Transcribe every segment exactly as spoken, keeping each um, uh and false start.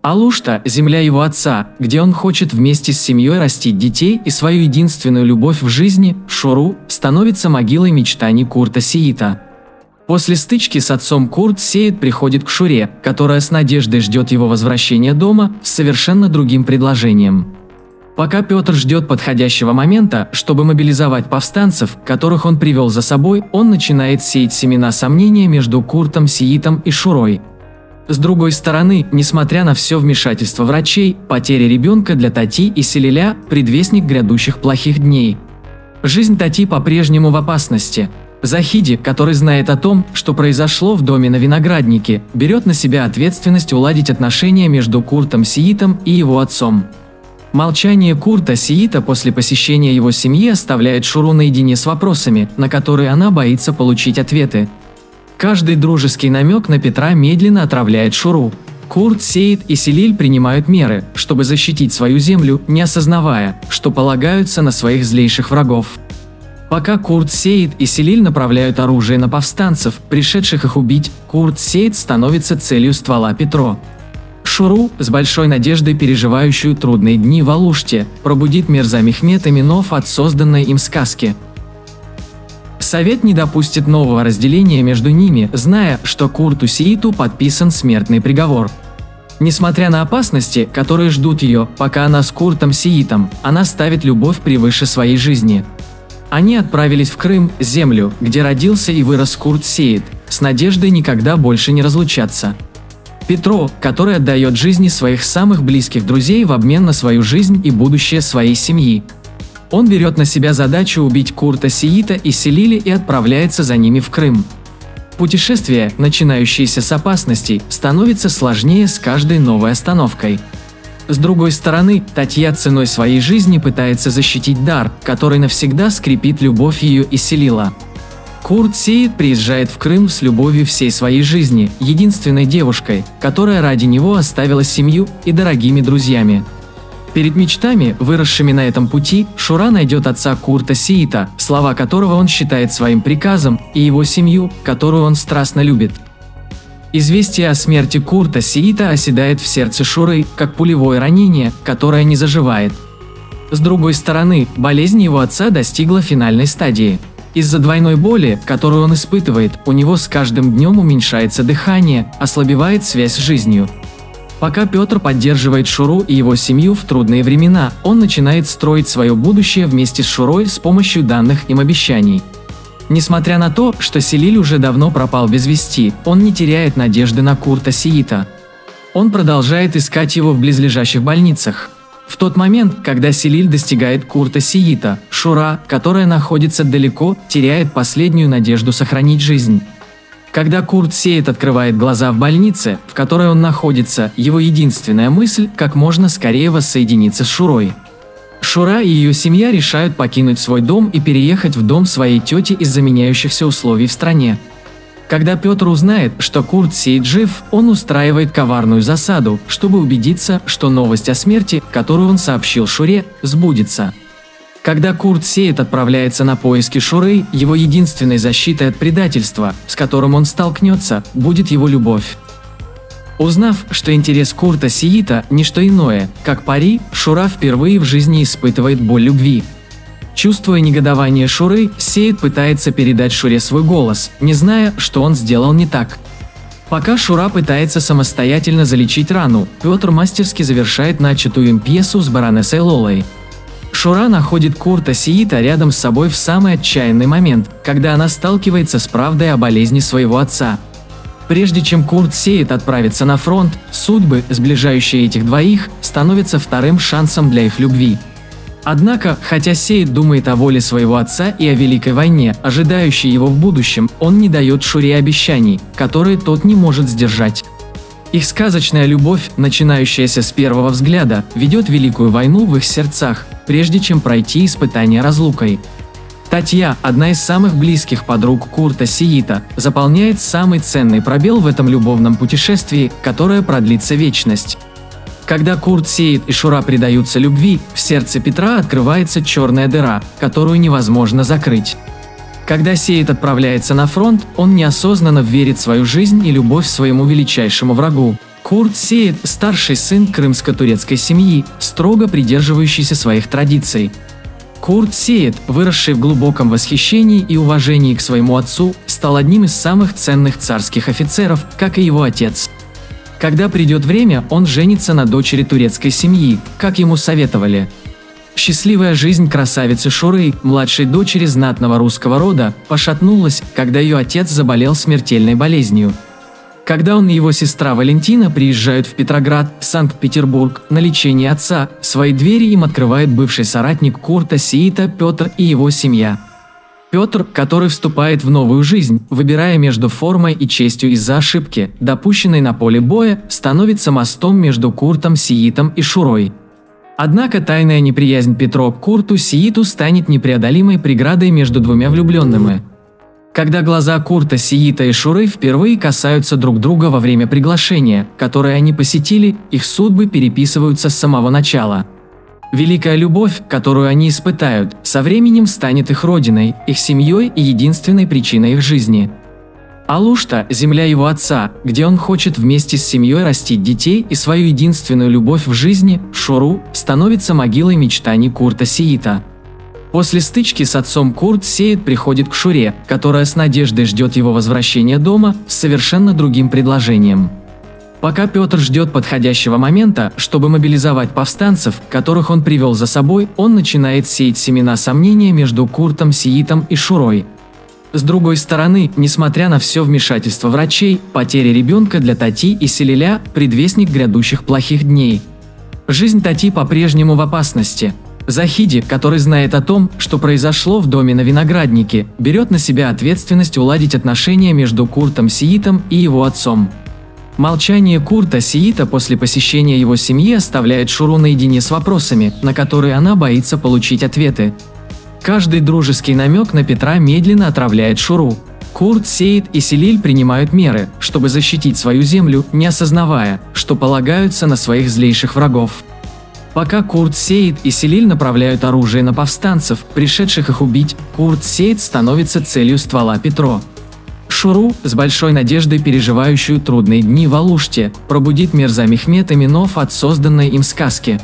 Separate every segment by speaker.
Speaker 1: Алушта – земля его отца, где он хочет вместе с семьей растить детей, и свою единственную любовь в жизни, Шуру, становится могилой мечтаний Курта Сиита. После стычки с отцом Курт Сеит приходит к Шуре, которая с надеждой ждет его возвращения дома с совершенно другим предложением. Пока Петр ждет подходящего момента, чтобы мобилизовать повстанцев, которых он привел за собой, он начинает сеять семена сомнения между Куртом Сиитом и Шурой. С другой стороны, несмотря на все вмешательство врачей, потеря ребенка для Тати и Селиля – предвестник грядущих плохих дней. Жизнь Тати по-прежнему в опасности. Захиди, который знает о том, что произошло в доме на Винограднике, берет на себя ответственность уладить отношения между Куртом Сиитом и его отцом. Молчание Курта Сиита после посещения его семьи оставляет Шуру наедине с вопросами, на которые она боится получить ответы. Каждый дружеский намек на Петра медленно отравляет Шуру. Курт Сеит и Селиль принимают меры, чтобы защитить свою землю, не осознавая, что полагаются на своих злейших врагов. Пока Курт Сеит и Селиль направляют оружие на повстанцев, пришедших их убить, Курт Сеит становится целью ствола Петро. Шуру, с большой надеждой переживающую трудные дни в Алуште, пробудит Мирза Мехмед Аминов от созданной им сказки. Совет не допустит нового разделения между ними, зная, что Курту Сииту подписан смертный приговор. Несмотря на опасности, которые ждут ее, пока она с Куртом Сиитом, она ставит любовь превыше своей жизни. Они отправились в Крым, землю, где родился и вырос Курт Сеит, с надеждой никогда больше не разлучаться. Петро, который отдает жизни своих самых близких друзей в обмен на свою жизнь и будущее своей семьи. Он берет на себя задачу убить Курта Сиита и Селиля и отправляется за ними в Крым. Путешествие, начинающееся с опасностей, становится сложнее с каждой новой остановкой. С другой стороны, Татья ценой своей жизни пытается защитить дар, который навсегда скрепит любовь ее и Селила. Курт Сеит приезжает в Крым с любовью всей своей жизни, единственной девушкой, которая ради него оставила семью и дорогими друзьями. Перед мечтами, выросшими на этом пути, Шура найдет отца Курта Сиита, слова которого он считает своим приказом, и его семью, которую он страстно любит. Известие о смерти Курта Сиита оседает в сердце Шуры, как пулевое ранение, которое не заживает. С другой стороны, болезнь его отца достигла финальной стадии. Из-за двойной боли, которую он испытывает, у него с каждым днем уменьшается дыхание, ослабевает связь с жизнью. Пока Петр поддерживает Шуру и его семью в трудные времена, он начинает строить свое будущее вместе с Шурой с помощью данных им обещаний. Несмотря на то, что Селиль уже давно пропал без вести, он не теряет надежды на Курта Сиита. Он продолжает искать его в близлежащих больницах. В тот момент, когда Селиль достигает Курта Сиита, Шура, которая находится далеко, теряет последнюю надежду сохранить жизнь. Когда Курт Сеит открывает глаза в больнице, в которой он находится, его единственная мысль – как можно скорее воссоединиться с Шурой. Шура и ее семья решают покинуть свой дом и переехать в дом своей тети из-за меняющихся условий в стране. Когда Петр узнает, что Курт Сеит жив, он устраивает коварную засаду, чтобы убедиться, что новость о смерти, которую он сообщил Шуре, сбудется. Когда Курт Сеит отправляется на поиски Шуры, его единственной защитой от предательства, с которым он столкнется, будет его любовь. Узнав, что интерес Курта Сиита – не что иное, как пари, Шура впервые в жизни испытывает боль любви. Чувствуя негодование Шуры, Сеит пытается передать Шуре свой голос, не зная, что он сделал не так. Пока Шура пытается самостоятельно залечить рану, Петр мастерски завершает начатую им пьесу с баронессой Лолой. Шура находит Курта Сиита рядом с собой в самый отчаянный момент, когда она сталкивается с правдой о болезни своего отца. Прежде чем Курт Сеит отправится на фронт, судьбы, сближающие этих двоих, становятся вторым шансом для их любви. Однако, хотя Сеит думает о воле своего отца и о Великой войне, ожидающей его в будущем, он не дает Шуре обещаний, которые тот не может сдержать. Их сказочная любовь, начинающаяся с первого взгляда, ведет Великую войну в их сердцах, прежде чем пройти испытание разлукой. Татья, одна из самых близких подруг Курта Сиита, заполняет самый ценный пробел в этом любовном путешествии, которое продлится вечность. Когда Курт Сеит и Шура предаются любви, в сердце Петра открывается черная дыра, которую невозможно закрыть. Когда Сеит отправляется на фронт, он неосознанно верит свою жизнь и любовь своему величайшему врагу. Курт Сеит – старший сын крымско-турецкой семьи, строго придерживающийся своих традиций. Курт Сеит, выросший в глубоком восхищении и уважении к своему отцу, стал одним из самых ценных царских офицеров, как и его отец. Когда придет время, он женится на дочери турецкой семьи, как ему советовали. Счастливая жизнь красавицы Шуры, младшей дочери знатного русского рода, пошатнулась, когда ее отец заболел смертельной болезнью. Когда он и его сестра Валентина приезжают в Петроград, Санкт-Петербург, на лечение отца, свои двери им открывает бывший соратник Курта Сеита Петр и его семья. Петр, который вступает в новую жизнь, выбирая между формой и честью из-за ошибки, допущенной на поле боя, становится мостом между Куртом Сеитом и Шурой. Однако тайная неприязнь Петро к Курту Сеиту станет непреодолимой преградой между двумя влюбленными. Когда глаза Курта Сеита и Шуры впервые касаются друг друга во время приглашения, которое они посетили, их судьбы переписываются с самого начала. Великая любовь, которую они испытают, со временем станет их родиной, их семьей и единственной причиной их жизни. Алушта – земля его отца, где он хочет вместе с семьей растить детей, и свою единственную любовь в жизни, Шуру, становится могилой мечтаний Курта Сеита. После стычки с отцом Курт Сеит приходит к Шуре, которая с надеждой ждет его возвращения дома, с совершенно другим предложением. Пока Петр ждет подходящего момента, чтобы мобилизовать повстанцев, которых он привел за собой, он начинает сеять семена сомнения между Куртом Сеитом и Шурой. С другой стороны, несмотря на все вмешательство врачей, потеря ребенка для Тати и Селиля – предвестник грядущих плохих дней. Жизнь Тати по-прежнему в опасности. Захиди, который знает о том, что произошло в доме на Винограднике, берет на себя ответственность уладить отношения между Куртом Сеитом и его отцом. Молчание Курта Сеита после посещения его семьи оставляет Шуру наедине с вопросами, на которые она боится получить ответы. Каждый дружеский намек на Петра медленно отравляет Шуру. Курт Сеит и Селиль принимают меры, чтобы защитить свою землю, не осознавая, что полагаются на своих злейших врагов. Пока Курт Сеит и Селиль направляют оружие на повстанцев, пришедших их убить, Курт Сеит становится целью ствола Петро. Шуру, с большой надеждой переживающую трудные дни в Алуште, пробудит Мирза Мехмед Эминов от созданной им сказки.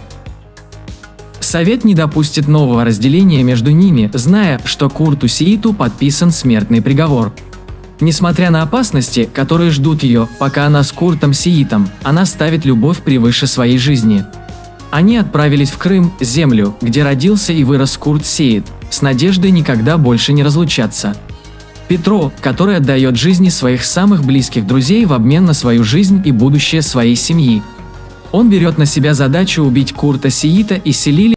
Speaker 1: Совет не допустит нового разделения между ними, зная, что Курту Сеиту подписан смертный приговор. Несмотря на опасности, которые ждут ее, пока она с Куртом Сеитом, она ставит любовь превыше своей жизни. Они отправились в Крым, землю, где родился и вырос Курт Сеит, с надеждой никогда больше не разлучаться. Петро, который отдает жизни своих самых близких друзей в обмен на свою жизнь и будущее своей семьи. Он берет на себя задачу убить Курта Сеита и Селиля